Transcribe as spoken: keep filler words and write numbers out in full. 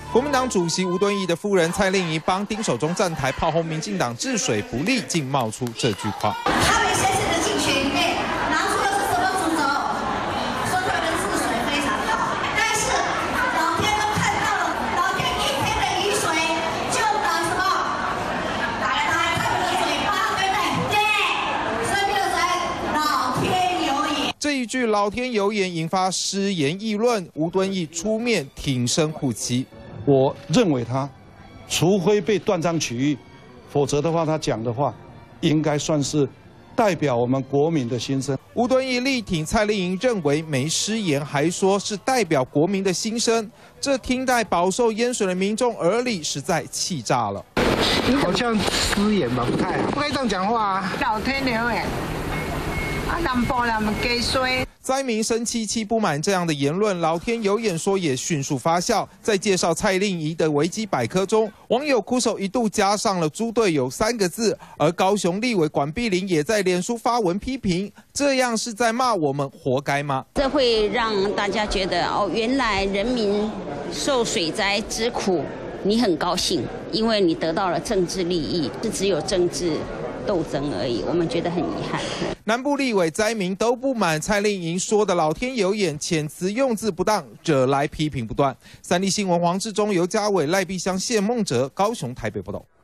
国民党主席吴敦义的夫人蔡令仪帮丁守中站台炮轰民进党治水不力，竟冒出这句话。 他们先生的竞选里面拿出的是什么主轴？说他们的治水非常好，但是老天都看到了，老天一天的雨水就打什么？打来他他们的嘴巴，对不对？对，所以就在老天有眼。 这一句“老天有眼”引发失言议论，吴敦义出面挺身护妻。 我认为他，除非被断章取义，否则的话，他讲的话，应该算是代表我们国民的心声。 吴敦义力挺蔡令仪，认为没失言，还说是代表国民的心声，这听在饱受淹水的民众耳里，实在气炸了。 好像失言吧，不太好，不该这样讲话啊！ 老天有眼，啊，南部人们给衰。 灾民生气气不满这样的言论，老天有眼说也迅速发酵。在介绍蔡令仪的维基百科中，网友哭手一度加上了“猪队友”三个字，而高雄立委管碧玲也在脸书发文批评，这样是在骂我们活该吗？ 这会让大家觉得哦，原来人民受水灾之苦，你很高兴，因为你得到了政治利益，是只有政治 斗争而已，我们觉得很遗憾。 南部立委灾民都不满蔡令仪说的“老天有眼”，遣词用字不当，惹来批评不断。三立新闻黄志忠、尤家伟、赖碧香、谢孟哲，高雄、台北报道。